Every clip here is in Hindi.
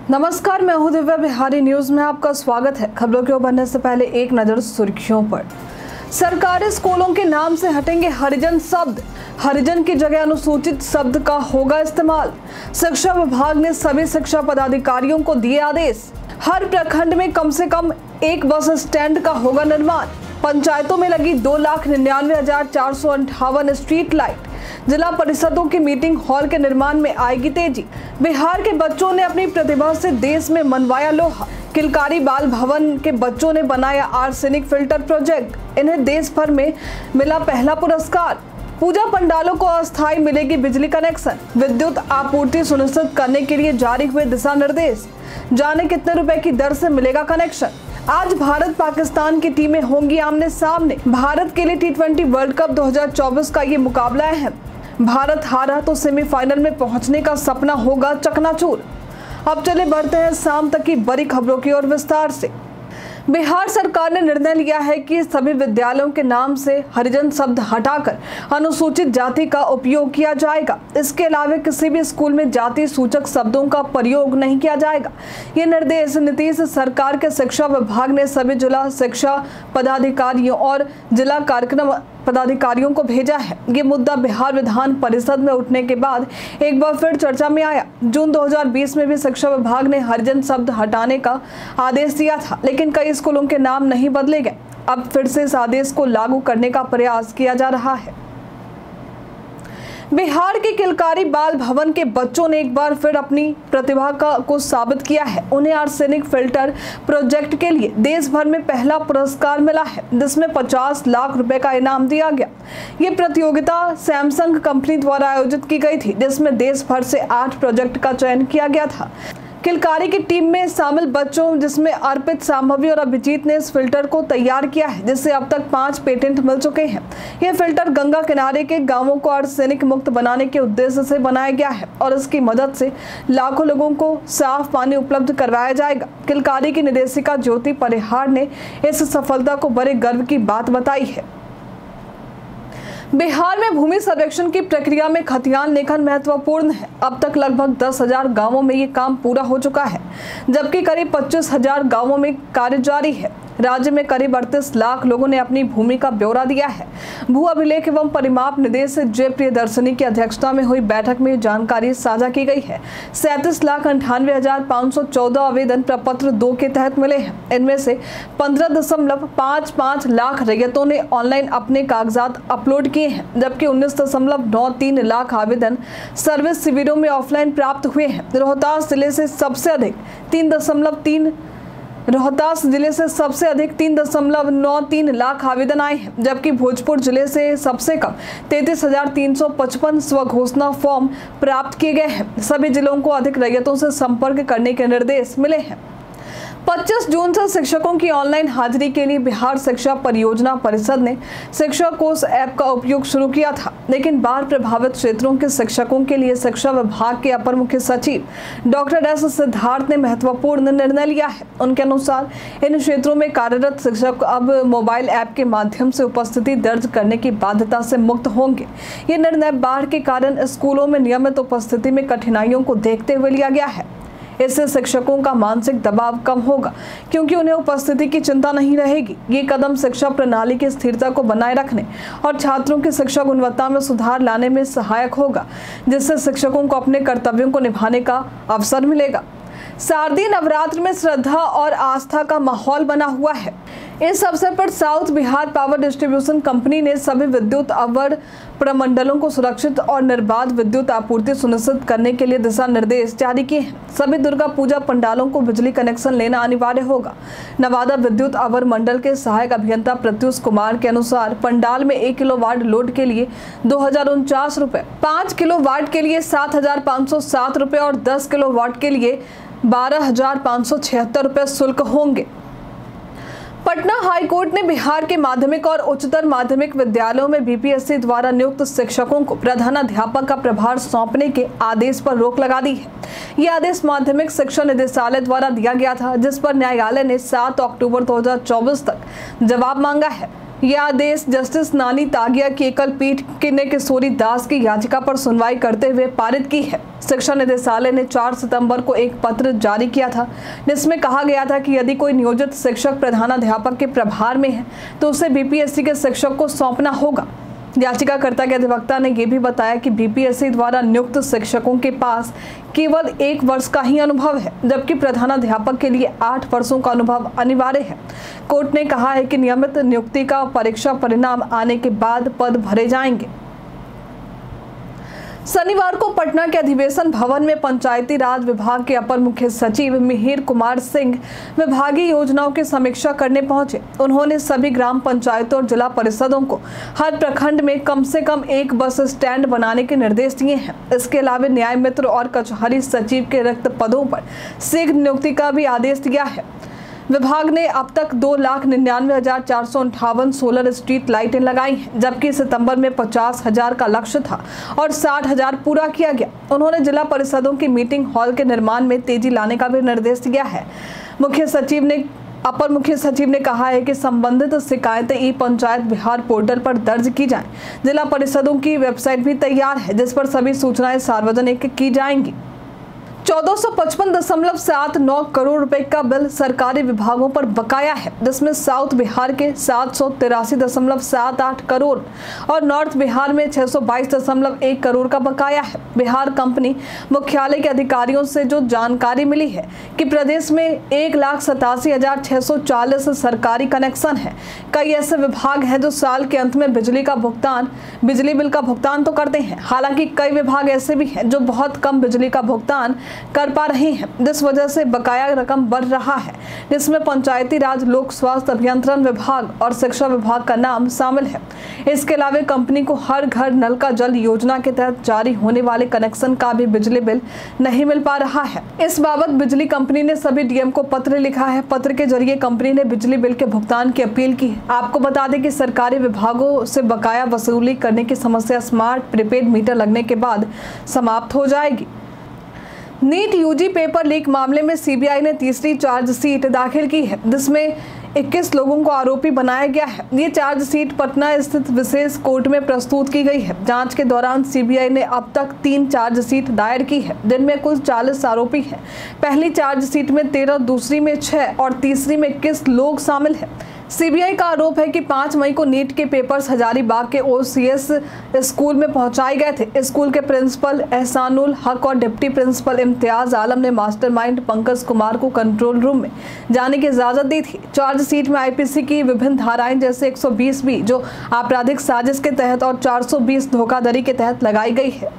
नमस्कार, मैं हूं दिव्या। बिहारी न्यूज में आपका स्वागत है। खबरों की ओर बढ़ने से पहले एक नजर सुर्खियों पर। सरकारी स्कूलों के नाम से हटेंगे हरिजन शब्द, हरिजन की जगह अनुसूचित शब्द का होगा इस्तेमाल। शिक्षा विभाग ने सभी शिक्षा पदाधिकारियों को दिए आदेश। हर प्रखंड में कम से कम एक बस स्टैंड का होगा निर्माण। पंचायतों में लगी 2,99,458 स्ट्रीट लाइट। जिला परिषदों की मीटिंग हॉल के निर्माण में आएगी तेजी। बिहार के बच्चों ने अपनी प्रतिभा से देश में मनवाया लोहा। किलकारी बाल भवन के बच्चों ने बनाया आर्सेनिक फिल्टर प्रोजेक्ट। इन्हें देश भर में मिला पहला पुरस्कार। पूजा पंडालों को अस्थायी मिलेगी बिजली कनेक्शन। विद्युत आपूर्ति सुनिश्चित करने के लिए जारी हुए दिशा निर्देश। जाने कितने रुपए की दर से मिलेगा कनेक्शन। आज भारत पाकिस्तान की टीमें होंगी आमने सामने। भारत के लिए T20 वर्ल्ड कप 2024 का ये मुकाबला है। भारत हारा तो सेमीफाइनल में पहुंचने का सपना होगा चकनाचूर। अब चले बढ़ते हैं शाम तक की बड़ी खबरों की ओर विस्तार से। बिहार सरकार ने निर्णय लिया है कि सभी विद्यालयों के नाम से हरिजन शब्द हटाकर अनुसूचित जाति का उपयोग किया जाएगा। इसके अलावा किसी भी स्कूल में जाति सूचक शब्दों का प्रयोग नहीं किया जाएगा। ये निर्देश नीतीश सरकार के शिक्षा विभाग ने सभी जिला शिक्षा पदाधिकारियों और जिला कार्यक्रम पदाधिकारियों को भेजा है। ये मुद्दा बिहार विधान परिषद में उठने के बाद एक बार फिर चर्चा में आया। जून 2020 में भी शिक्षा विभाग ने हरिजन शब्द हटाने का आदेश दिया था, लेकिन कई स्कूलों के नाम नहीं बदले गए। अब फिर से इस आदेश को लागू करने का प्रयास किया जा रहा है। बिहार के किलकारी बाल भवन के बच्चों ने एक बार फिर अपनी प्रतिभा को साबित किया है। उन्हें आर्सेनिक फिल्टर प्रोजेक्ट के लिए देश भर में पहला पुरस्कार मिला है, जिसमें 50 लाख रुपए का इनाम दिया गया। ये प्रतियोगिता सैमसंग कंपनी द्वारा आयोजित की गई थी, जिसमें देश भर से 8 प्रोजेक्ट का चयन किया गया था। किलकारी की टीम में शामिल बच्चों, जिसमें अर्पित, संभवी और अभिजीत ने इस फिल्टर को तैयार किया है, जिससे अब तक 5 पेटेंट मिल चुके हैं। यह फिल्टर गंगा किनारे के गांवों को आर्सेनिक मुक्त बनाने के उद्देश्य से बनाया गया है और इसकी मदद से लाखों लोगों को साफ पानी उपलब्ध करवाया जाएगा। किलकारी की निदेशिका ज्योति परिहार ने इस सफलता को बड़े गर्व की बात बताई है। बिहार में भूमि सर्वेक्षण की प्रक्रिया में खतियान लेखन महत्वपूर्ण है। अब तक लगभग 10,000 गांवों में ये काम पूरा हो चुका है, जबकि करीब 25,000 गांवों में कार्य जारी है। राज्य में करीब 38 लाख लोगों ने अपनी भूमि का ब्यौरा दिया है। भू अभिलेख एवं परिमाप निदेशक जे प्रियदर्शनी की अध्यक्षता में हुई बैठक में जानकारी साझा की गई है। 37,98,514 आवेदन प्रपत्र 2 के तहत मिले हैं। इनमें से 15.55 लाख रैयतों ने ऑनलाइन अपने कागजात अपलोड किए हैं, जबकि 19.93 लाख आवेदन सर्विस शिविरों में ऑफलाइन प्राप्त हुए हैं। रोहतास जिले से सबसे अधिक 3.93 लाख आवेदन आए हैं, जबकि भोजपुर जिले से सबसे कम 33,355 स्वघोषणा फॉर्म प्राप्त किए गए हैं। सभी जिलों को अधिक रैयतों से संपर्क करने के निर्देश मिले हैं। 25 जून से शिक्षकों की ऑनलाइन हाजिरी के लिए बिहार शिक्षा परियोजना परिषद ने शिक्षा कोष ऐप का उपयोग शुरू किया था, लेकिन बाढ़ प्रभावित क्षेत्रों के शिक्षकों के लिए शिक्षा विभाग के अपर मुख्य सचिव डॉक्टर एस सिद्धार्थ ने महत्वपूर्ण निर्णय लिया है। उनके अनुसार इन क्षेत्रों में कार्यरत शिक्षक अब मोबाइल ऐप के माध्यम से उपस्थिति दर्ज करने की बाध्यता से मुक्त होंगे। ये निर्णय बाढ़ के कारण स्कूलों में नियमित उपस्थिति में कठिनाइयों को देखते हुए लिया गया है। इससे शिक्षकों का मानसिक दबाव कम होगा, क्योंकि उन्हें उपस्थिति की चिंता नहीं रहेगी। ये कदम शिक्षा प्रणाली की स्थिरता को बनाए रखने और छात्रों की शिक्षा गुणवत्ता में सुधार लाने में सहायक होगा, जिससे शिक्षकों को अपने कर्तव्यों को निभाने का अवसर मिलेगा। शारदीय नवरात्र में श्रद्धा और आस्था का माहौल बना हुआ है। इस अवसर पर south Bihar power distribution company ने सभी विद्युत अवर प्रमंडलों को सुरक्षित और निर्बाध विद्युत आपूर्ति सुनिश्चित करने के लिए दिशा निर्देश जारी किए हैं। सभी दुर्गा पूजा पंडालों को बिजली कनेक्शन लेना अनिवार्य होगा। नवादा विद्युत अवर मंडल के सहायक अभियंता प्रत्युष कुमार के अनुसार पंडाल में 1 किलोवाट लोड के लिए 2,049 रुपए, 5 किलोवाट के लिए 7,507 रुपए और 10 किलोवाट के लिए 12,576 रुपए शुल्क होंगे। पटना हाईकोर्ट ने बिहार के माध्यमिक और उच्चतर माध्यमिक विद्यालयों में बीपीएससी द्वारा नियुक्त शिक्षकों को प्रधानाध्यापक का प्रभार सौंपने के आदेश पर रोक लगा दी है। यह आदेश माध्यमिक शिक्षा निदेशालय द्वारा दिया गया था, जिस पर न्यायालय ने 7 अक्टूबर 2024 तक जवाब मांगा है। यह आदेश जस्टिस नानी तागिया की एकल पीठ ने किशोरी दास की याचिका पर सुनवाई करते हुए पारित की है। शिक्षा निदेशालय ने 4 सितंबर को एक पत्र जारी किया था जिसमें कहा गया था कि यदि कोई नियोजित शिक्षक प्रधानाध्यापक के प्रभार में है तो उसे बीपीएससी के शिक्षक को सौंपना होगा। याचिकाकर्ता के अधिवक्ता ने यह भी बताया कि बीपीएससी द्वारा नियुक्त शिक्षकों के पास केवल 1 वर्ष का ही अनुभव है, जबकि प्रधानाध्यापक के लिए 8 वर्षों का अनुभव अनिवार्य है। कोर्ट ने कहा है कि नियमित नियुक्ति का परीक्षा परिणाम आने के बाद पद भरे जाएंगे। शनिवार को पटना के अधिवेशन भवन में पंचायती राज विभाग के अपर मुख्य सचिव मिहिर कुमार सिंह विभागीय योजनाओं की समीक्षा करने पहुंचे। उन्होंने सभी ग्राम पंचायतों और जिला परिषदों को हर प्रखंड में कम से कम एक बस स्टैंड बनाने के निर्देश दिए हैं। इसके अलावा न्याय मित्र और कचहरी सचिव के रिक्त पदों पर शीघ्र नियुक्ति का भी आदेश दिया है। विभाग ने अब तक 2,99,458 सोलर स्ट्रीट लाइटें लगाई हैं, जबकि सितंबर में 50,000 का लक्ष्य था और 60,000 पूरा किया गया। उन्होंने जिला परिषदों की मीटिंग हॉल के निर्माण में तेजी लाने का भी निर्देश दिया है। अपर मुख्य सचिव ने कहा है कि संबंधित शिकायतें ई पंचायत बिहार पोर्टल पर दर्ज की जाएं। जिला परिषदों की वेबसाइट भी तैयार है जिस पर सभी सूचनाएं सार्वजनिक की जाएंगी। 1455.79 करोड़ रुपए का बिल सरकारी विभागों पर बकाया है, जिसमें साउथ बिहार के 783.78 करोड़ और नॉर्थ बिहार में 622.1 करोड़ का बकाया है। बिहार कंपनी मुख्यालय के अधिकारियों से जो जानकारी मिली है कि प्रदेश में 1,87,640 सरकारी कनेक्शन है। कई ऐसे विभाग हैं जो साल के अंत में बिजली बिल का भुगतान तो करते हैं। हालांकि कई विभाग ऐसे भी हैं जो बहुत कम बिजली का भुगतान कर पा रहे हैं, जिस वजह से बकाया रकम बढ़ रहा है, जिसमें पंचायती राज, लोक स्वास्थ्य अभियंत्रण विभाग और शिक्षा विभाग का नाम शामिल है। इसके अलावा कंपनी को हर घर नल का जल योजना के तहत जारी होने वाले कनेक्शन का भी बिजली बिल नहीं मिल पा रहा है। इस बाबत बिजली कंपनी ने सभी डीएम को पत्र लिखा है। पत्र के जरिए कंपनी ने बिजली बिल के भुगतान की अपील की है। आपको बता दें कि सरकारी विभागों से बकाया वसूली करने की समस्या स्मार्ट प्रीपेड मीटर लगने के बाद समाप्त हो जाएगी। नीट यूजी पेपर लीक मामले में सीबीआई ने तीसरी चार्जशीट दाखिल की है, जिसमें 21 लोगों को आरोपी बनाया गया है। ये चार्जशीट पटना स्थित विशेष कोर्ट में प्रस्तुत की गई है। जांच के दौरान सीबीआई ने अब तक 3 चार्जशीट दायर की है, जिनमें कुल 40 आरोपी हैं। पहली चार्जशीट में 13, दूसरी में 6 और तीसरी में 21 लोग शामिल हैं। सीबीआई का आरोप है कि 5 मई को नीट के पेपर्स हजारीबाग के ओसीएस स्कूल में पहुंचाए गए थे। स्कूल के प्रिंसिपल एहसानुल हक और डिप्टी प्रिंसिपल इम्तियाज आलम ने मास्टरमाइंड पंकज कुमार को कंट्रोल रूम में जाने की इजाजत दी थी। चार्जशीट में आईपीसी की विभिन्न धाराएं जैसे 120B जो आपराधिक साजिश के तहत और 420 धोखाधड़ी के तहत लगाई गई है।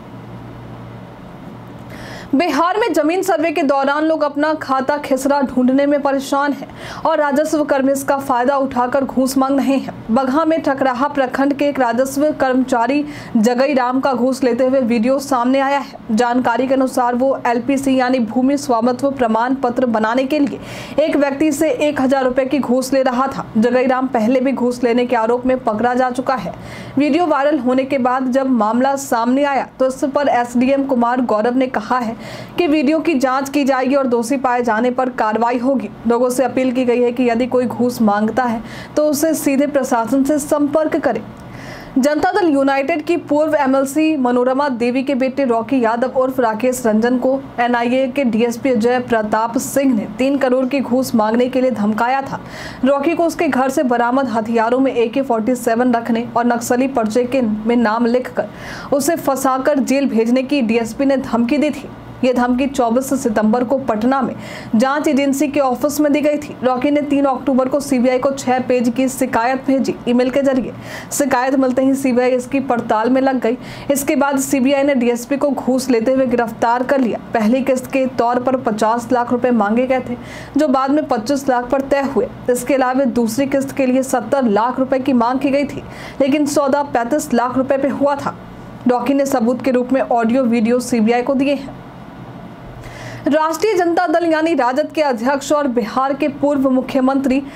बिहार में जमीन सर्वे के दौरान लोग अपना खाता खिसरा ढूंढने में परेशान हैं और राजस्व कर्मी इसका फायदा उठाकर घूस मांग रहे हैं। बगहा में ठकराहा प्रखंड के एक राजस्व कर्मचारी जगई राम का घूस लेते हुए वीडियो सामने आया है। जानकारी के अनुसार वो एलपीसी यानी भूमि स्वामित्व प्रमाण पत्र बनाने के लिए एक व्यक्ति से 1,000 रुपए की घूस ले रहा था। जगई राम पहले भी घूस लेने के आरोप में पकड़ा जा चुका है। वीडियो वायरल होने के बाद जब मामला सामने आया तो इस पर एसडीएम कुमार गौरव ने कहा है कि वीडियो की जांच की जाएगी और दोषी पाए जाने पर कार्रवाई होगी। लोगों से अपील की गई है कि यदि कोई घूस मांगता है तो उसे सीधे प्रशासन से संपर्क करें। जनता दल यूनाइटेड की पूर्व एमएलसी मनोरमा देवी के बेटे रॉकी यादव उर्फ राकेश रंजन को एनआईए के डीएसपी अजय प्रताप सिंह ने 3 करोड़ की घूस मांगने के लिए धमकाया था। रॉकी को उसके घर से बरामद हथियारों में AK-47 रखने और नक्सली पर्चे में नाम लिखकर उसे फंसाकर जेल भेजने की डीएसपी ने धमकी दी थी। ये धमकी 24 सितंबर को पटना में जांच एजेंसी के ऑफिस में दी गई थी। रॉकी ने 3 अक्टूबर को सीबीआई को 6 पेज की शिकायत भेजी ईमेल के जरिए। शिकायत मिलते ही सीबीआई इसकी पड़ताल में लग गई। इसके बाद सीबीआई ने डीएसपी को घूस लेते हुए गिरफ्तार कर लिया। पहली किस्त के तौर पर 50 लाख रुपए मांगे गए थे, जो बाद में 25 लाख पर तय हुए। इसके अलावा दूसरी किस्त के लिए 70 लाख रुपए की मांग की गई थी, लेकिन सौदा 35 लाख रुपए पे हुआ था। रॉकी ने सबूत के रूप में ऑडियो वीडियो सीबीआई को दिए हैं। राष्ट्रीय जनता दल यानी राजद के अध्यक्ष और बिहार के पूर्व मुख्यमंत्री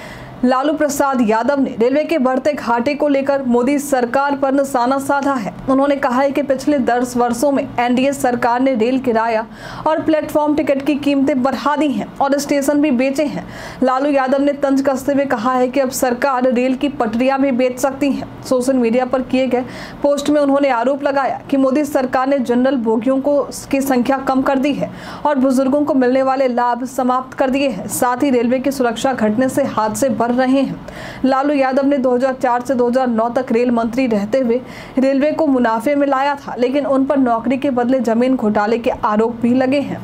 लालू प्रसाद यादव ने रेलवे के बढ़ते घाटे को लेकर मोदी सरकार पर निशाना साधा है। उन्होंने कहा है कि पिछले 10 वर्षों में एनडीए सरकार ने रेल किराया और प्लेटफॉर्म टिकट की कीमतें बढ़ा दी हैं और स्टेशन भी बेचे हैं। लालू यादव ने तंज कसते हुए कहा है कि अब सरकार रेल की पटरियां भी बेच सकती है। सोशल मीडिया पर किए गए पोस्ट में उन्होंने आरोप लगाया कि मोदी सरकार ने जनरल बोगियों की संख्या कम कर दी है और बुजुर्गों को मिलने वाले लाभ समाप्त कर दिए हैं। साथ ही रेलवे की सुरक्षा घटने से हादसे बढ़ रहे हैं। लालू यादव ने 2004 से 2009 तक रेल मंत्री रहते हुए रेलवे को मुनाफे में लाया था, लेकिन उन पर नौकरी के बदले जमीन घोटाले के आरोप भी लगे हैं।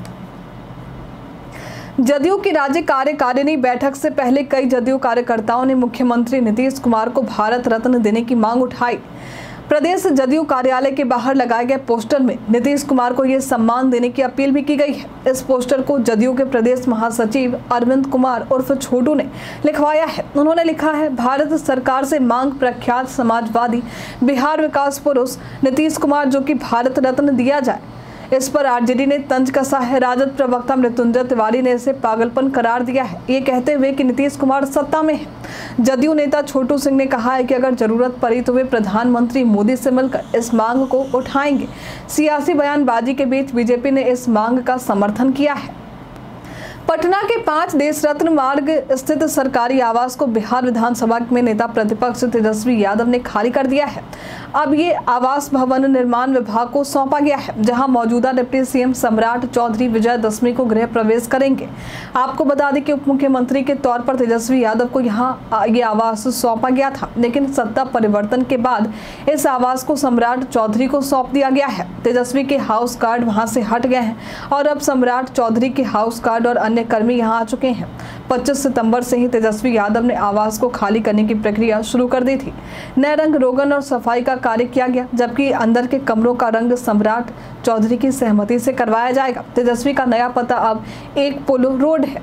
जदयू की राज्य कार्यकारिणी बैठक से पहले कई जदयू कार्यकर्ताओं ने मुख्यमंत्री नीतीश कुमार को भारत रत्न देने की मांग उठाई। प्रदेश जदयू कार्यालय के बाहर लगाए गए पोस्टर में नीतीश कुमार को यह सम्मान देने की अपील भी की गई है। इस पोस्टर को जदयू के प्रदेश महासचिव अरविंद कुमार उर्फ छोटू ने लिखवाया है। उन्होंने लिखा है, भारत सरकार से मांग प्रख्यात समाजवादी बिहार विकास पुरुष नीतीश कुमार जो कि भारत रत्न दिया जाए। इस पर आरजेडी ने तंज कसा है। राजद प्रवक्ता मृत्युंजय तिवारी ने इसे पागलपन करार दिया है, ये कहते हुए कि नीतीश कुमार सत्ता में है। जदयू नेता छोटू सिंह ने कहा है कि अगर जरूरत पड़ी तो वे प्रधानमंत्री मोदी से मिलकर इस मांग को उठाएंगे। सियासी बयानबाजी के बीच बीजेपी ने इस मांग का समर्थन किया है। पटना के 5 देश रत्न मार्ग स्थित सरकारी आवास को बिहार विधानसभा में नेता प्रतिपक्ष तेजस्वी यादव ने खाली कर दिया है। अब ये आवास भवन निर्माण विभाग को सौंपा गया है, जहां मौजूदा डिप्टी सीएम सम्राट चौधरी विजयदशमी को गृह प्रवेश करेंगे। आपको बता दें कि उप मुख्यमंत्री के तौर पर तेजस्वी यादव को यहाँ ये आवास सौंपा गया था, लेकिन सत्ता परिवर्तन के बाद इस आवास को सम्राट चौधरी को सौंप दिया गया है। तेजस्वी के हाउस गार्ड वहां से हट गए हैं और अब सम्राट चौधरी के हाउस गार्ड और अन्य कर्मी यहां आ चुके हैं। 25 सितंबर से ही तेजस्वी यादव ने आवास को खाली करने की प्रक्रिया शुरू कर दी थी। नए रंग रोगन और सफाई का कार्य किया गया, जबकि अंदर के कमरों का रंग सम्राट चौधरी की सहमति से करवाया जाएगा। तेजस्वी का नया पता अब 1 पोलो रोड है।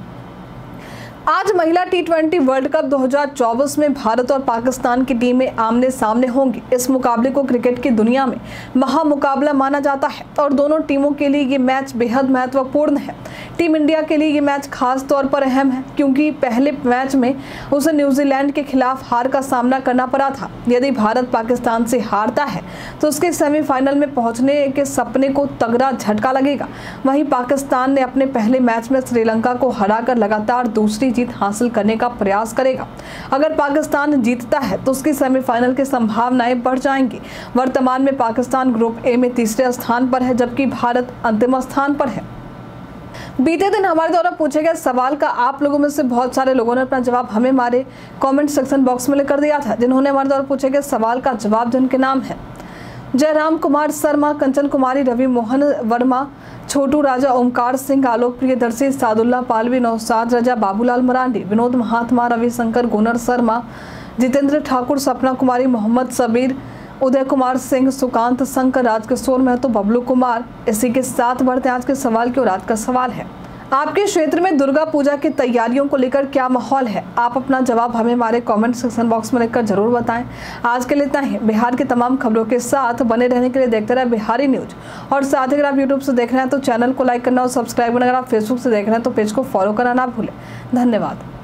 आज महिला T20 वर्ल्ड कप 2024 में भारत और पाकिस्तान की टीमें आमने सामने होंगी। इस मुकाबले को क्रिकेट की दुनिया में महामुकाबला माना जाता है और दोनों टीमों के लिए ये मैच बेहद महत्वपूर्ण है। टीम इंडिया के लिए ये मैच खास तौर पर अहम है, क्योंकि पहले मैच में उसे न्यूजीलैंड के खिलाफ हार का सामना करना पड़ा था। यदि भारत पाकिस्तान से हारता है तो उसके सेमीफाइनल में पहुंचने के सपने को तगड़ा झटका लगेगा। वहीं पाकिस्तान ने अपने पहले मैच में श्रीलंका को हराकर लगातार दूसरी जीत हासिल करने का प्रयास करेगा। अगर पाकिस्तान जीतता है तो उसकी सेमीफाइनल की संभावनाएं बढ़ जाएंगी। वर्तमान में पाकिस्तान ग्रुप ए में तीसरे स्थान पर है, जबकि भारत अंतिम स्थान पर है। बीते दिन हमारे द्वारा पूछे गए सवाल का आप लोगों में से बहुत सारे लोगों ने अपना जवाब हमें हमारे कमेंट सेक्शन बॉक्स में लेकर दिया था। जिन्होंने हमारे द्वारा पूछे गए सवाल का जवाब, जिनके नाम है जयराम कुमार शर्मा, कंचन कुमारी, रवि मोहन वर्मा, छोटू राजा, ओमकार सिंह, आलोक प्रियदर्शी, सादुल्ला पालवी, नौशाद रजा, बाबूलाल मरांडी, विनोद महात्मा, रविशंकर, गुनर शर्मा, जितेंद्र ठाकुर, सपना कुमारी, मोहम्मद सबीर, उदय कुमार सिंह, सुकांत शंकर, राजकिशोर महतो, बबलू कुमार। इसी के साथ बढ़ते आज के सवाल की ओर। आज का सवाल है, आपके क्षेत्र में दुर्गा पूजा की तैयारियों को लेकर क्या माहौल है? आप अपना जवाब हमें हमारे कमेंट सेक्शन बॉक्स में लिखकर जरूर बताएं। आज के लिए इतना ही। बिहार की तमाम खबरों के साथ बने रहने के लिए देखते रहे बिहारी न्यूज। और साथ ही अगर आप यूट्यूब से देख रहे हैं तो चैनल को लाइक करना और सब्सक्राइब करना। अगर आप फेसबुक से देख रहे हैं तो पेज को फॉलो करना ना भूलें। धन्यवाद।